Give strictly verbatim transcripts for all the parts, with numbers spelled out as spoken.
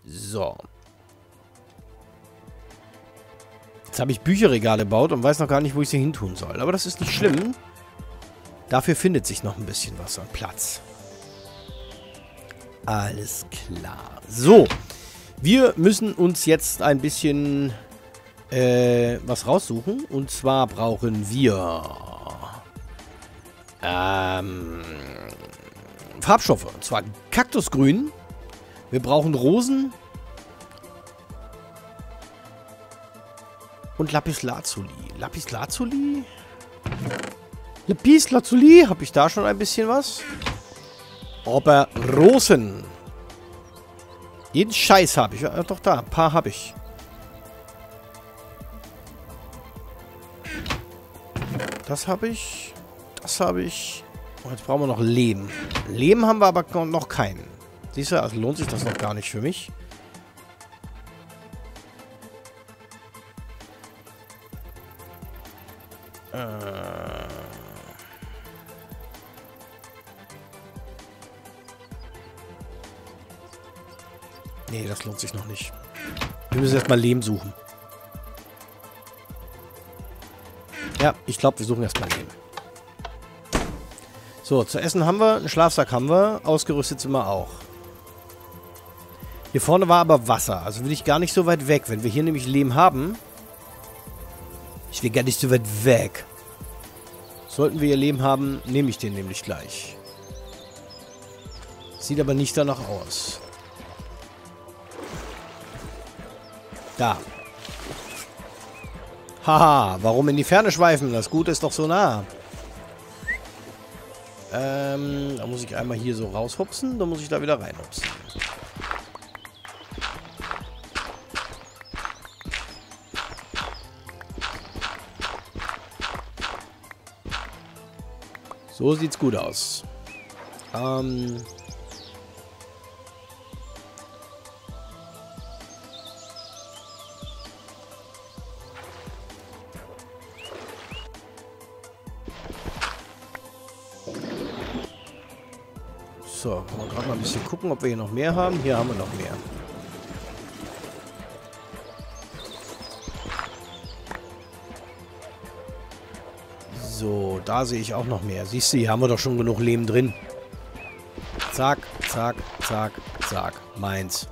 So. Jetzt habe ich Bücherregale gebaut und weiß noch gar nicht, wo ich sie hin tun soll. Aber das ist nicht schlimm. Dafür findet sich noch ein bisschen was an Platz. Alles klar. So. Wir müssen uns jetzt ein bisschen äh, was raussuchen. Und zwar brauchen wir ähm, Farbstoffe. Und zwar Kaktusgrün. Wir brauchen Rosen. Und Lapislazuli. Lapislazuli? Lapislazuli? Habe ich da schon ein bisschen was? Aber Rosen. Jeden Scheiß habe ich. Ja, doch da. Ein paar habe ich. Das habe ich. Das habe ich. Und jetzt brauchen wir noch Lehm. Lehm haben wir aber noch keinen. Siehst du, also lohnt sich das noch gar nicht für mich. Äh. Nee, das lohnt sich noch nicht. Wir müssen erstmal Lehm suchen. Ja, ich glaube, wir suchen erstmal Lehm. So, zu essen haben wir, einen Schlafsack haben wir, ausgerüstet sind wir auch. Hier vorne war aber Wasser, also will ich gar nicht so weit weg. Wenn wir hier nämlich Lehm haben, ich will gar nicht so weit weg. Sollten wir hier Lehm haben, nehme ich den nämlich gleich. Sieht aber nicht danach aus. Da. Haha, warum in die Ferne schweifen? Das Gute ist doch so nah. Ähm, da muss ich einmal hier so raushupsen, dann muss ich da wieder reinhupsen. So sieht's gut aus. Ähm... So, wollen wir gerade mal ein bisschen gucken, ob wir hier noch mehr haben. Hier haben wir noch mehr. So, da sehe ich auch noch mehr. Siehst du, hier haben wir doch schon genug Lehm drin. Zack, zack, zack, zack. Meins.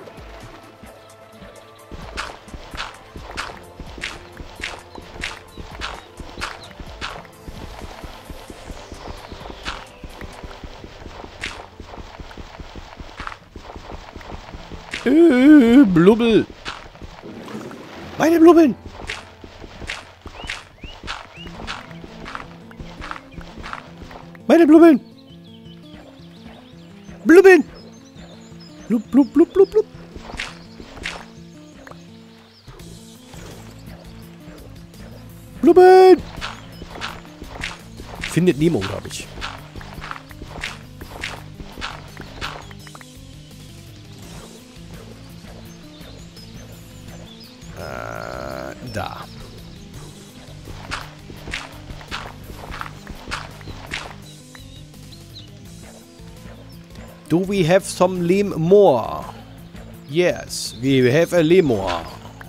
Äh, Blubbel. Meine Blubbeln. Meine Blubbeln. Blubbeln. Blub, blub, blub, blub, blub. Blubbeln. Findet Nemo, glaube ich. Da. Do we have some lehm more? Yes, we have a lemur.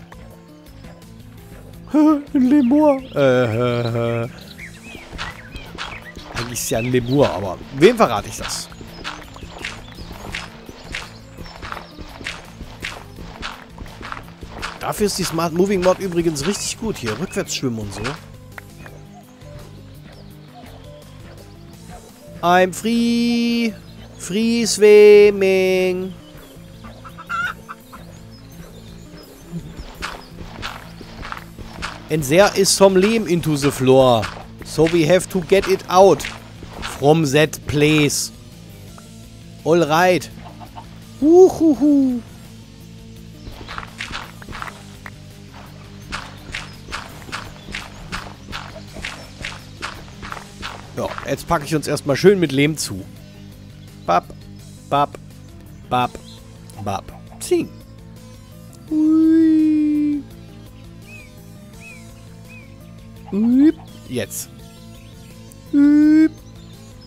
Ein Lemur. Äh, äh, eigentlich ist ja ein Lemur, aber wem verrate ich das? Dafür ist die Smart Moving Mod übrigens richtig gut hier. Rückwärts schwimmen und so. I'm free. Free swimming. And there is some lehm into the floor. So we have to get it out. From that place. Alright. Huhuhu. Ja, jetzt packe ich uns erstmal schön mit Lehm zu. Bap, bap, bap, bap. Ziehen. Ui. Ui. Jetzt. Ui.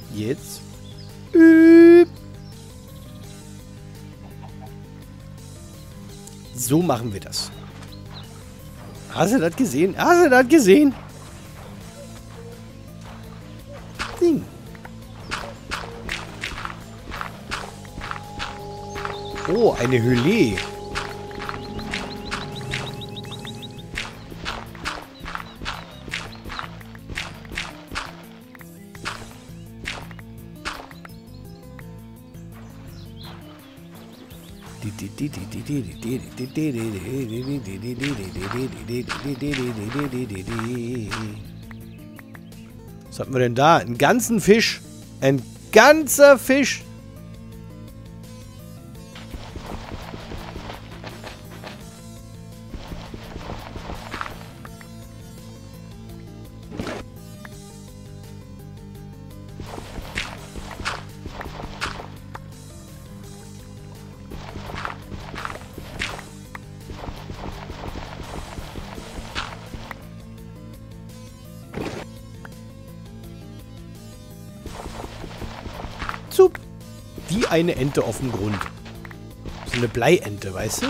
Jetzt. Ui. So machen wir das. Hast du das gesehen? Hast du das gesehen? Ding. Oh, eine Hülle. Was hatten wir denn da? Einen ganzen Fisch. Ein ganzer Fisch. Zup. Wie eine Ente auf dem Grund. So eine Bleiente, weißt du?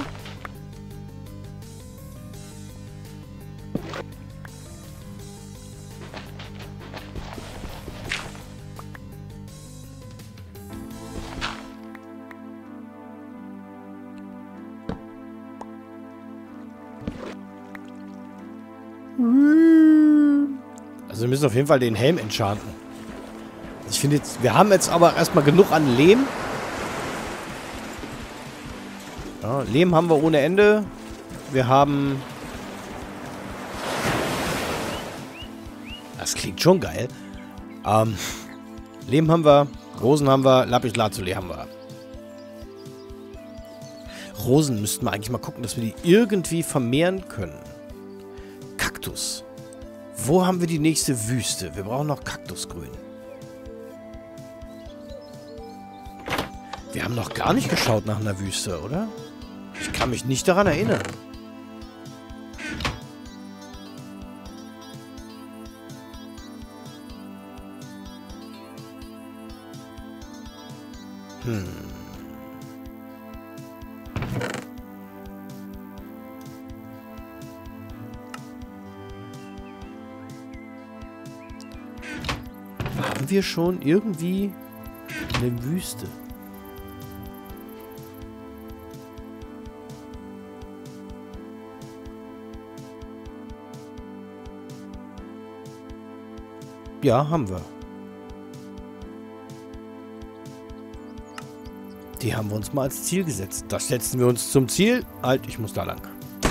Also wir müssen auf jeden Fall den Helm enchanten. Ich finde jetzt, wir haben jetzt aber erstmal genug an Lehm. Ja, Lehm haben wir ohne Ende. Wir haben... Das klingt schon geil. Ähm, Lehm haben wir, Rosen haben wir, Lapislazuli haben wir. Rosen müssten wir eigentlich mal gucken, dass wir die irgendwie vermehren können. Kaktus. Wo haben wir die nächste Wüste? Wir brauchen noch Kaktusgrün. Wir haben noch gar nicht geschaut nach einer Wüste, oder? Ich kann mich nicht daran erinnern. Hm. Haben wir schon irgendwie eine Wüste? Ja, haben wir. Die haben wir uns mal als Ziel gesetzt. Das setzen wir uns zum Ziel. Halt, ich muss da lang.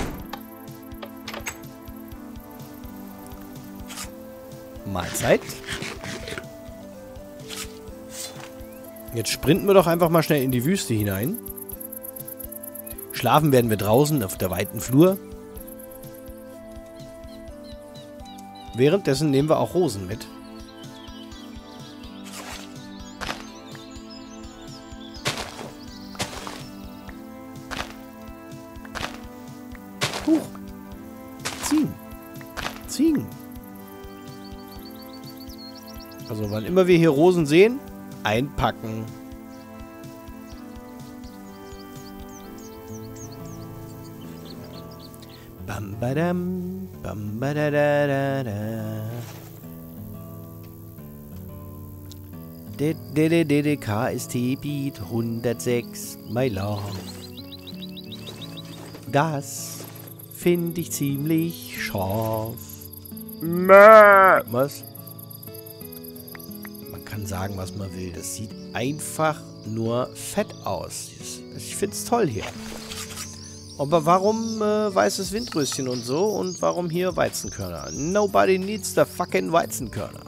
Mahlzeit. Jetzt sprinten wir doch einfach mal schnell in die Wüste hinein. Schlafen werden wir draußen auf der weiten Flur. Währenddessen nehmen wir auch Rosen mit. Huch. Ziehen. Ziehen. Also wann immer wir hier Rosen sehen, einpacken. Bam badam, bam badadadada. D D D D D K S T Beat hundertsechs, my love. Das finde ich ziemlich scharf. Was? Man kann sagen, was man will. Das sieht einfach nur fett aus. Ich finde es toll hier. Aber warum äh, weißes Windröschen und so? Und warum hier Weizenkörner? Nobody needs the fucking Weizenkörner.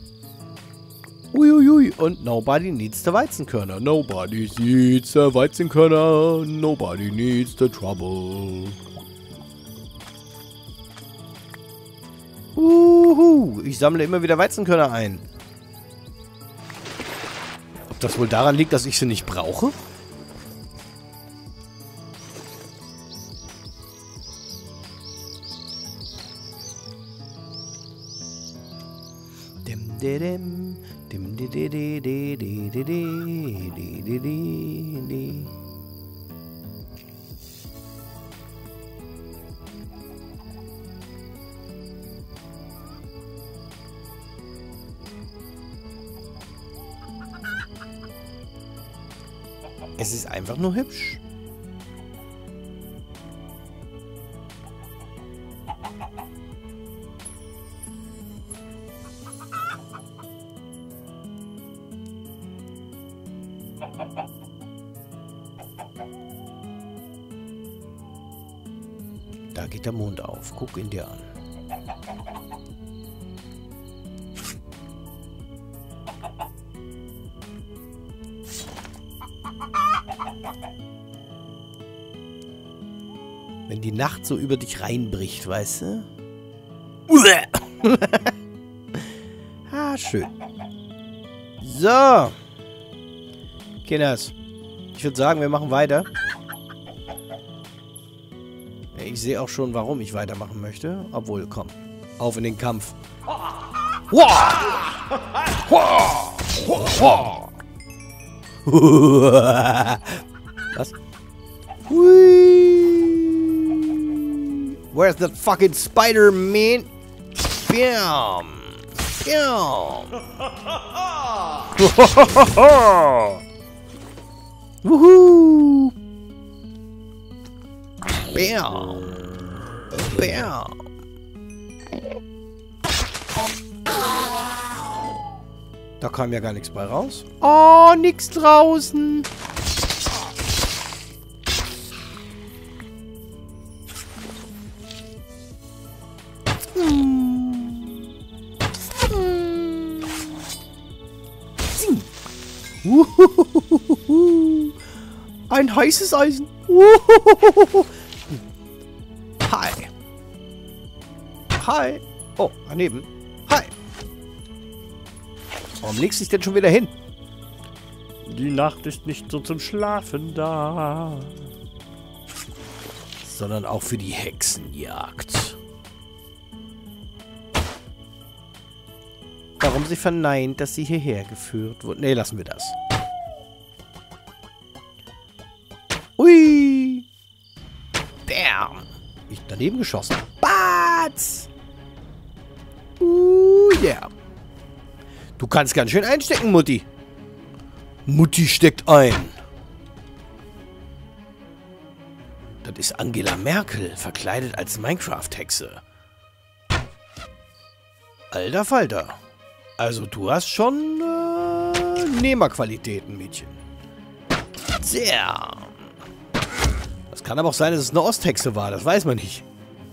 Uiuiui. Und nobody needs the Weizenkörner. Nobody needs the Weizenkörner. Nobody needs the trouble. Uhu. Ich sammle immer wieder Weizenkörner ein. Ob das wohl daran liegt, dass ich sie nicht brauche? Dim, dim, di, di, di, di, di, di, di, di, di, di. Es ist einfach nur hübsch. Da geht der Mond auf. Guck ihn dir an. Wenn die Nacht so über dich reinbricht, weißt du? Ah, schön. So. Kinders. Ich würde sagen, wir machen weiter. Ich sehe auch schon, warum ich weitermachen möchte. Obwohl, komm. Auf in den Kampf. Was? Where's that fucking Spider-Man? Bam! Bam! Woohoo! Bam! Bam! Da kam ja gar nichts bei raus. Oh, nix draußen. Ein heißes Eisen. Hi. Hi. Oh, daneben. Hi. Warum legst du dich denn schon wieder hin? Die Nacht ist nicht so zum Schlafen da. Sondern auch für die Hexenjagd. Warum sie verneint, dass sie hierher geführt wurde. Nee, lassen wir das. Ui. Bam. Ich daneben geschossen. Batz. Uh, yeah. Du kannst ganz schön einstecken, Mutti. Mutti steckt ein. Das ist Angela Merkel, verkleidet als Minecraft-Hexe. Alter Falter. Also du hast schon äh, Nehmerqualitäten, Mädchen. Sehr. Das kann aber auch sein, dass es eine Osthexe war. Das weiß man nicht.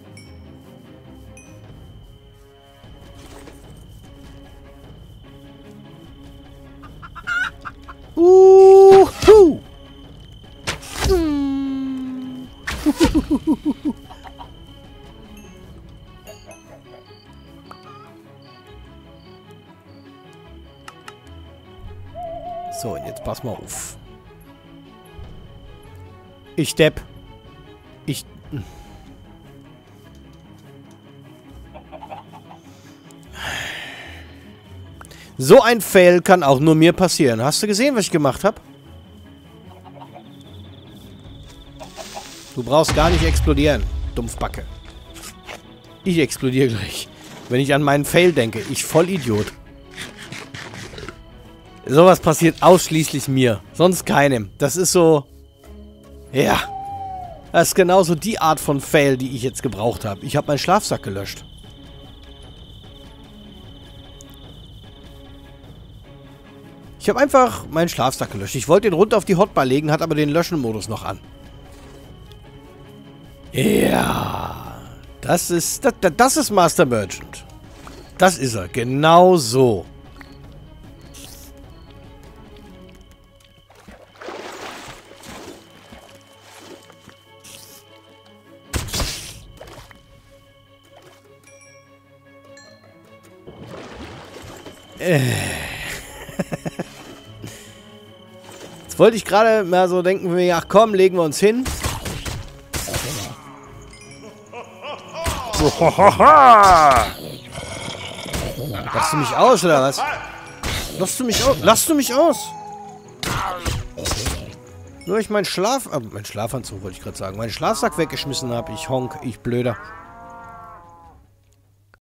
Uhu. Mm. So, und jetzt pass mal auf. Ich depp. Ich... So ein Fail kann auch nur mir passieren. Hast du gesehen, was ich gemacht habe? Du brauchst gar nicht explodieren, Dumpfbacke. Ich explodiere gleich. Wenn ich an meinen Fail denke. Ich Vollidiot. Sowas passiert ausschließlich mir. Sonst keinem. Das ist so... Ja. Das ist genauso die Art von Fail, die ich jetzt gebraucht habe. Ich habe meinen Schlafsack gelöscht. Ich habe einfach meinen Schlafsack gelöscht. Ich wollte den runter auf die Hotbar legen, hat aber den Löschen-Modus noch an. Ja. Das ist... Das, das ist Master Merchant. Das ist er. Genau so. Äh. Jetzt wollte ich gerade mal so denken, ach komm, legen wir uns hin. Lachst du mich aus, oder was? Lachst du mich aus? Lachst du mich aus? Nur ich meinen Schlaf... Äh, mein Schlafanzug wollte ich gerade sagen. Meinen Schlafsack weggeschmissen habe. Ich honk, ich blöder.